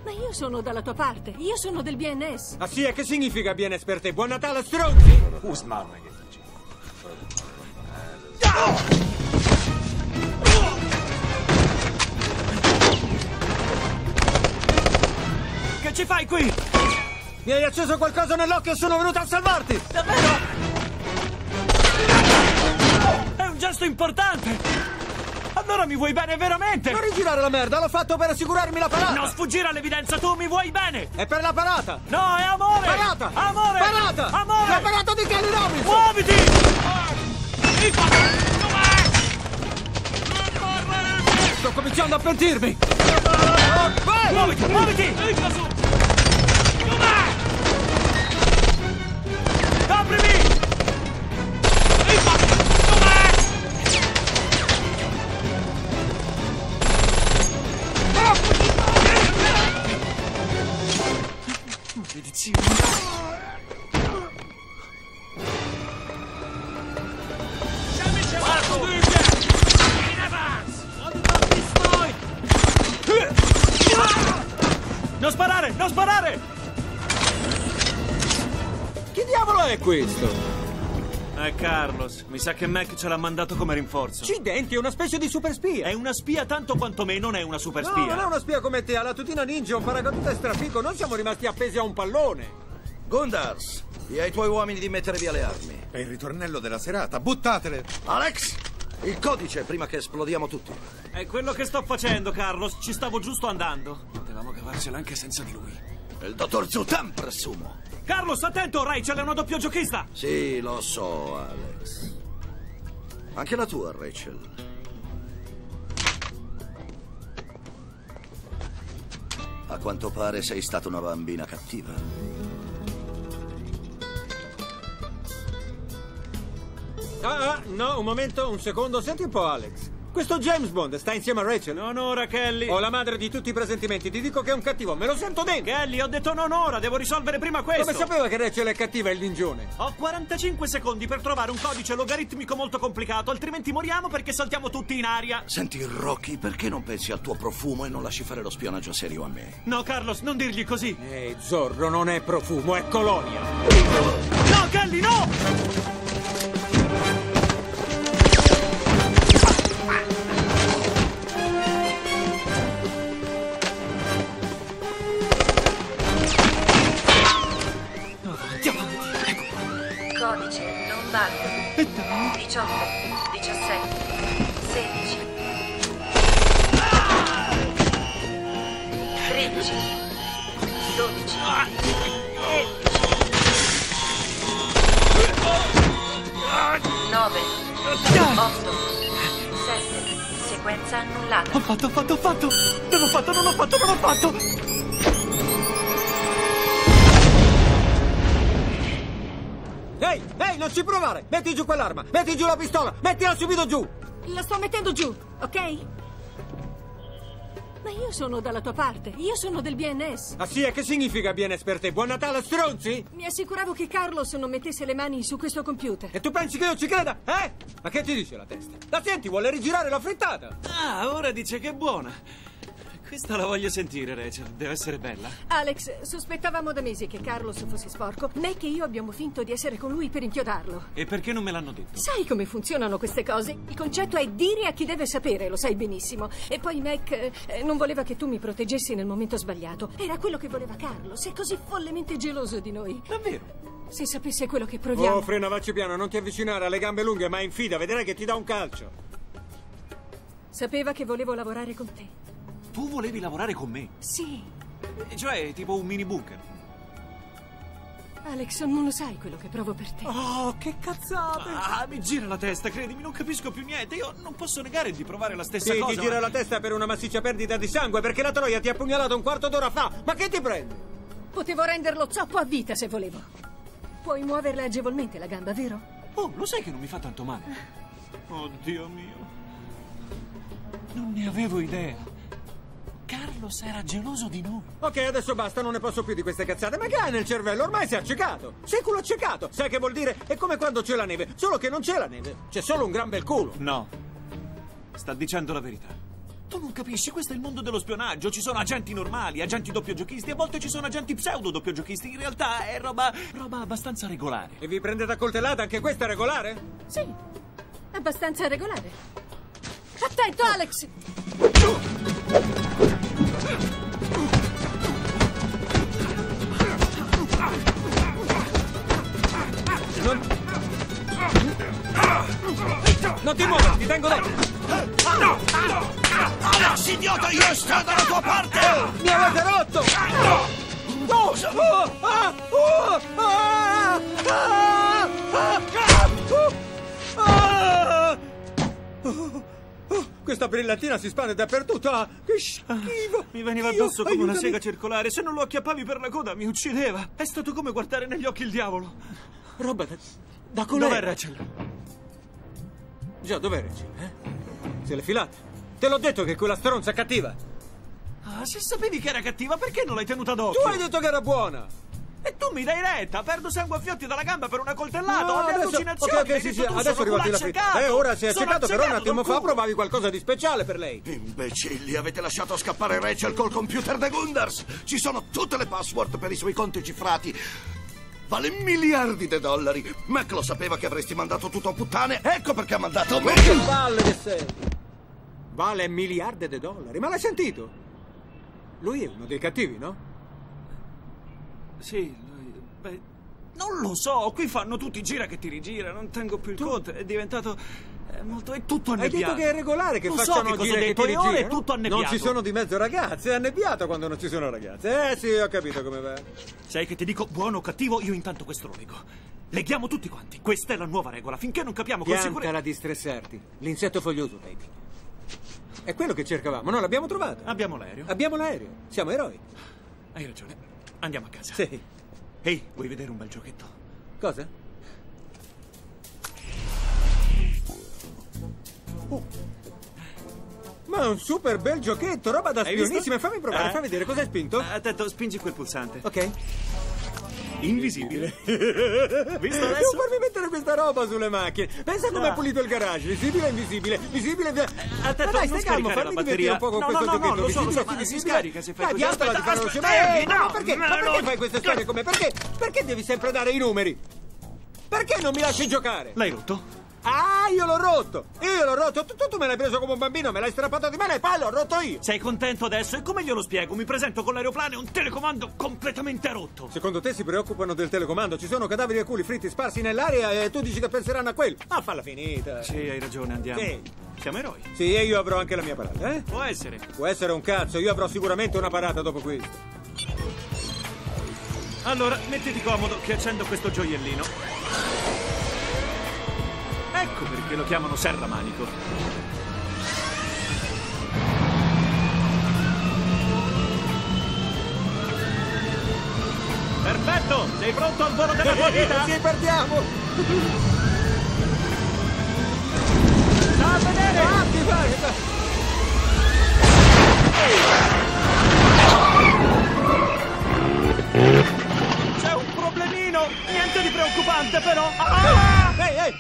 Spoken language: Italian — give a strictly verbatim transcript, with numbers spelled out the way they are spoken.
Ma io sono dalla tua parte, io sono del B N S. Ah sì, e che significa B N S per te? Buon Natale, stronzi! Usman che dici? Che ci fai qui? Mi hai acceso qualcosa nell'occhio e sono venuto a salvarti! Davvero? È un gesto importante! Allora mi vuoi bene veramente? Non rigirare la merda, l'ho fatto per assicurarmi la parata! Non sfuggire all'evidenza, tu mi vuoi bene! È per la parata! No, è amore! Parata! Amore! Parata! Amore! La parata di Kelly Robinson! Muoviti! Sto cominciando a pentirmi! Vai! Muoviti, muoviti! Aprimi! Non sparare! Non sparare! Chi diavolo è questo? È Carlos. Mi sa che Mac ce l'ha mandato come rinforzo. Accidenti, è una specie di super spia! È una spia tanto quanto me, non è una super No, spia. non è una spia come te, ha la tutina ninja, un paracadute strafico, non siamo rimasti appesi a un pallone! Gundars, di ai tuoi uomini di mettere via le armi. È il ritornello della serata, buttatele! Alex, il codice prima che esplodiamo tutti. È quello che sto facendo, Carlos. Ci stavo giusto andando. Potevamo cavarcela anche senza di lui. Il dottor Zutan, presumo. Carlos, attento! Rachel è una doppio giochista! Sì, lo so, Alex. Anche la tua, Rachel. A quanto pare sei stata una bambina cattiva. Ah, ah, no, un momento, un secondo, senti un po', Alex. Questo James Bond sta insieme a Rachel? Non ora, Kelly. Ho la madre di tutti i presentimenti, ti dico che è un cattivo, me lo sento dentro. Kelly, ho detto non ora, devo risolvere prima questo. Come sapeva che Rachel è cattiva il ningione? Ho quarantacinque secondi per trovare un codice logaritmico molto complicato, altrimenti moriamo perché saltiamo tutti in aria. Senti, Rocky, perché non pensi al tuo profumo e non lasci fare lo spionaggio serio a me? No, Carlos, non dirgli così. Ehi, Zorro, non è profumo, è colonia. No, Kelly, no! Codice non valido. diciotto, diciassette, sedici, tredici, dodici, undici, nove, otto, sette, sequenza annullata. Ho fatto, ho fatto, ho fatto! Non ho fatto, non ho fatto, non ho fatto! Ehi, ehi, non ci provare! Metti giù quell'arma, metti giù la pistola, mettila subito giù! La sto mettendo giù, ok? Ma io sono dalla tua parte, io sono del B N S. Ah sì, e che significa B N S per te? Buon Natale, stronzi? Mi assicuravo che Carlos non mettesse le mani su questo computer. E tu pensi che io ci creda? Eh? Ma che ti dice la testa? La senti, vuole rigirare la frittata? Ah, ora dice che è buona. Questa la voglio sentire, Rachel. Deve essere bella. Alex, sospettavamo da mesi che Carlos fosse sporco. Mac e io abbiamo finto di essere con lui per inchiodarlo. E perché non me l'hanno detto? Sai come funzionano queste cose? Il concetto è dire a chi deve sapere, lo sai benissimo. E poi Mac eh, non voleva che tu mi proteggessi nel momento sbagliato. Era quello che voleva Carlos. È così follemente geloso di noi. Davvero? Se sapesse quello che proviamo. Oh, frena, vacci piano, non ti avvicinare, alle gambe lunghe, ma infida, vedrai che ti dà un calcio. Sapeva che volevo lavorare con te. Tu volevi lavorare con me? Sì. Cioè, tipo un mini bunker. Alex, non lo sai quello che provo per te. Oh, che cazzate! Ah, mi gira la testa, credimi, non capisco più niente. Io non posso negare di provare la stessa Sì, cosa. ti gira ma... la testa per una massiccia perdita di sangue, perché la troia ti ha pugnalato un quarto d'ora fa. Ma che ti prendi? Potevo renderlo zoppo a vita se volevo. Puoi muoverla agevolmente la gamba, vero? Oh, lo sai che non mi fa tanto male? Oh, Dio mio. Non ne avevo idea. Carlos era geloso di noi. Ok, adesso basta, non ne posso più di queste cazzate. Ma che hai nel cervello? Ormai sei accecato. Sei culo accecato. Sai che vuol dire? È come quando c'è la neve, solo che non c'è la neve. C'è solo un gran bel culo. No. Sta dicendo la verità. Tu non capisci, questo è il mondo dello spionaggio. Ci sono agenti normali, agenti doppiogiochisti, a volte ci sono agenti pseudo doppiogiochisti. In realtà è roba, roba abbastanza regolare. E vi prendete a coltellata? Anche questa è regolare? Sì, abbastanza regolare. Attento, Alex! Non... Non ti muovere, ti tengo dentro! No! Alex, idiota, io sto dalla tua parte! Mi avete rotto! No! Oh, ah, oh, ah, ah, ah, ah, oh, oh, questa brillantina si spande dappertutto! Ah, che schifo! Mi veniva Dio, addosso come una aiutami. sega circolare. Se non lo acchiappavi per la coda mi uccideva. È stato come guardare negli occhi il diavolo. Roba da, da colè. Dov'è Rachel? Già, dov'è Rachel? Eh? Se l'è filata. Te l'ho detto che quella stronza è cattiva. Ah, se sapevi che era cattiva, perché non l'hai tenuta d'occhio? Tu hai detto che era buona. E tu mi dai retta, perdo sangue a fiotti dalla gamba per una coltellata, No, ho le adesso, allucinazioni. ok, ok, hai sì, detto sì, tu, adesso sono arrivati la culo fritta. accecato. Eh, ora si è Sono accecato, però un accecato attimo dal fa culo. provavi qualcosa di speciale per lei. Imbecilli, avete lasciato scappare Rachel col computer de Gunders! Ci sono tutte le password per i suoi conti cifrati. Vale miliardi di dollari. Mac lo sapeva che avresti mandato tutto a puttane. Ecco perché ha mandato me. Che palle che sei! Vale miliardi di dollari, ma l'hai sentito? Lui è uno dei cattivi, no? Sì, lui... Beh, non lo so, qui fanno tutti gira che ti rigira, non tengo più il conto, è diventato... È molto... è tutto Hai annebbiato. detto che è regolare che Non so facciano che cosa gire ho che detto, ti e ora è rigirano? tutto annebbiato. Non ci sono di mezzo ragazze, è annebbiato quando non ci sono ragazze. Eh sì, ho capito come va. Sai che ti dico buono o cattivo, io intanto questo lo leggo. Leghiamo tutti quanti, questa è la nuova regola, finché non capiamo con Piantala sicurezza... di stressarti. L'insetto foglioso, baby. È quello che cercavamo, no? L'abbiamo trovato. Abbiamo l'aereo. Abbiamo l'aereo. Siamo eroi. Hai ragione, andiamo a casa. Sì. Ehi, vuoi vedere un bel giochetto? Cosa? Oh. Ma è un super bel giochetto, roba da Hai visto? spionissima. Fammi provare, Eh? fammi vedere cosa hai spinto. Attento, spingi quel pulsante. Ok. Invisibile. Visto Non adesso? farmi mettere questa roba sulle macchine. Pensa come Ah. è pulito il garage. Visibile, invisibile, visibile. Attento, Ma dai, non stai calmo, scaricare fammi la divertire batteria. un po' con No, questo no, no, giochetto. lo so, lo visibile, so, ma si visibile. scarica se fai Dai, così. piantala di Aspetta, fare veloce. Ma, aspetta, eh, ma no, perché? Ma no, perché no. fai queste storie con me? Perché? Perché devi sempre dare i numeri? Perché non mi lasci giocare? L'hai rotto? Ah, io l'ho rotto! Io l'ho rotto! Tu, tu, tu me l'hai preso come un bambino, me l'hai strappato di me e poi l'ho rotto io! Sei contento adesso? E come glielo spiego? Mi presento con l'aeroplano e un telecomando completamente rotto. Secondo te si preoccupano del telecomando? Ci sono cadaveri e culi fritti sparsi nell'aria e tu dici che penseranno a quello? Ma falla finita! Sì, hai ragione, andiamo. Sì. Siamo eroi. Sì, e io avrò anche la mia parata, eh? Può essere. Può essere un cazzo, io avrò sicuramente una parata dopo questo. Allora, mettiti comodo che accendo questo gioiellino. Ecco perché lo chiamano serramanico. Perfetto! Sei pronto al volo della tua vita? Sì, partiamo! Sta a vedere! Fatti, vai, vai. C'è un problemino! Niente di preoccupante però! Ah! Ehi, ehi!